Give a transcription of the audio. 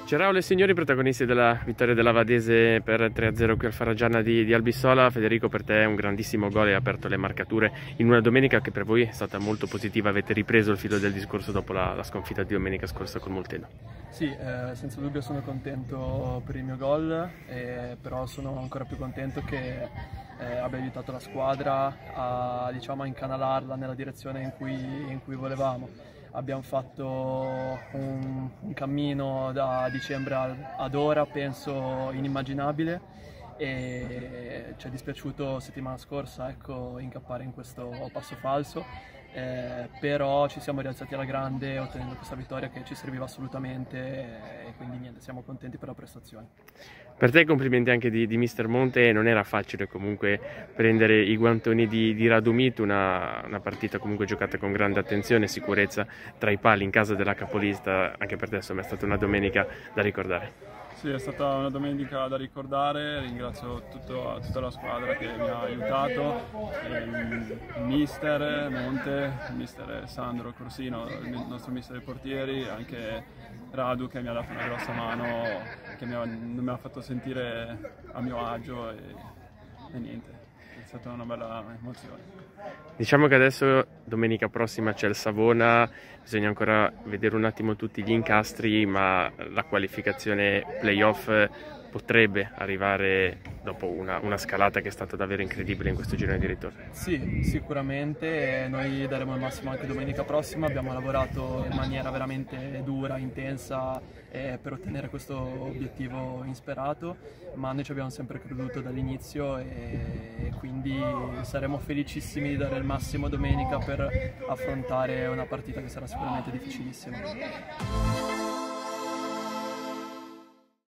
Ciao signori, protagonisti della vittoria della Vadese per 3-0 qui al Farragiana di Albissola. Federico, per te è un grandissimo gol e ha aperto le marcature in una domenica che per voi è stata molto positiva. Avete ripreso il filo del discorso dopo la sconfitta di domenica scorsa col Molteno. Sì, senza dubbio sono contento per il mio gol, però sono ancora più contento che abbia aiutato la squadra a, diciamo, incanalarla nella direzione in cui volevamo. Abbiamo fatto un cammino da dicembre ad ora, penso inimmaginabile, e ci è dispiaciuto settimana scorsa, ecco, incappare in questo passo falso, però ci siamo rialzati alla grande ottenendo questa vittoria che ci serviva assolutamente, e quindi niente, siamo contenti per la prestazione. Per te complimenti anche di Mister Monte. Non era facile comunque prendere i guantoni di Radomit, una partita comunque giocata con grande attenzione e sicurezza tra i pali in casa della capolista. Anche per te insomma è stata una domenica da ricordare. Sì, è stata una domenica da ricordare, ringrazio tutta la squadra che mi ha aiutato, il mister Monte, il mister Sandro Corsino, il nostro mister dei portieri, anche Radu che mi ha dato una grossa mano, che non mi ha fatto sentire a mio agio e niente, è stata una bella emozione. Diciamo che adesso domenica prossima c'è il Savona, bisogna ancora vedere un attimo tutti gli incastri, ma la qualificazione playoff potrebbe arrivare dopo una scalata che è stata davvero incredibile in questo girone di ritorno. Sì, sicuramente, noi daremo il massimo anche domenica prossima. Abbiamo lavorato in maniera veramente dura, intensa, per ottenere questo obiettivo insperato, ma noi ci abbiamo sempre creduto dall'inizio e quindi saremo felicissimi di dare il massimo domenica per affrontare una partita che sarà sicuramente difficilissima.